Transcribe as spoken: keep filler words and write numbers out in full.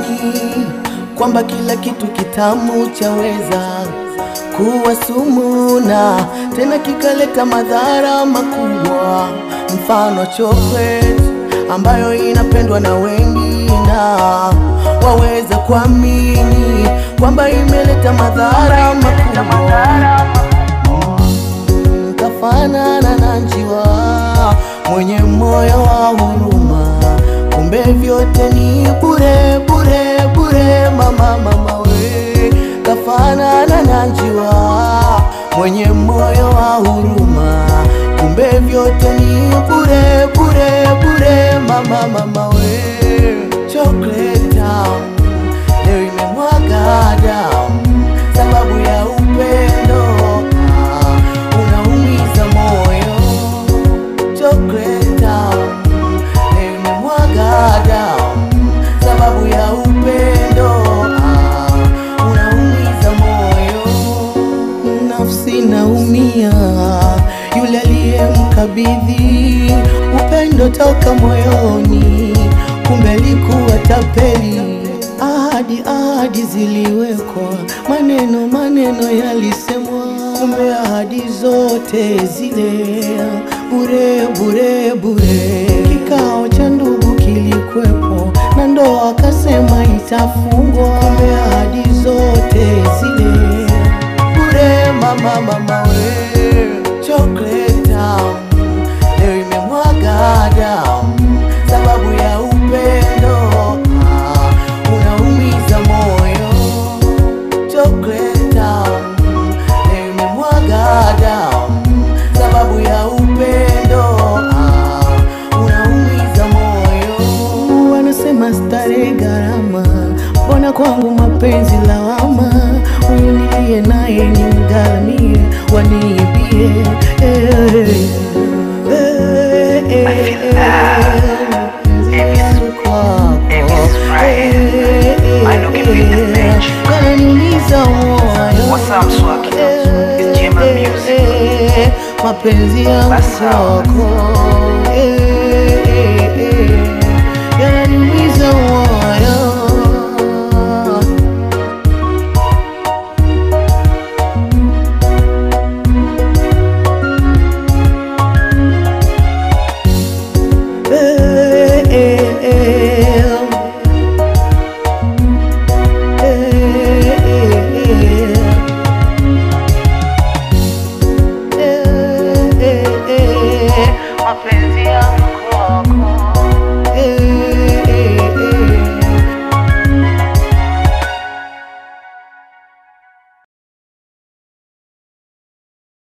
kwamba kila kitu kitamu chaweza kuwa sumu na tena kikaleta madhara makubwa, mfano chocolate ambayo inapendwa na wengi na waweza kuamini kwamba imeleta madhara makubwa. Mm, kafanana na njiwa mwenye moyo wa huruma, kumbe vyote ni bure bure bure. Mama mama we, kafanana na njiwa mwenye moyo wa huruma, kumbe vyote ni bure bure bure. Mama mama we, chocolate town leo imemwaga damu sababu ya upendo, ah, unaumiza moyo. Chocolate town leo imemwaga damu sababu ya upendo, ah, unaumiza moyo. Nafsi naumia, yule aliyemkabidhi upendo toka moyoni, kumbe alikuwa tapeli. Ahadi ahadi ziliwekwa, maneno maneno yalisemwa, kumbe ahadi zote zile bure bure bure. Kikao cha ndugu kilikwepo na ndoa akasema itafungwa, kumbe ahadi zote zile bure. Mama mama we, chocolate town leo imemwaga damu sababu ya upendo, ah, unaumiza moyo. Chocolate town leo imemwaga damu sababu ya upendo, ah, unaumiza moyo. Wanasema starehe gharama, mbona kwangu mapenzi lawama? Huyu niliye naye ni mgaramie, waniibie eh. Mapenzi ya msoko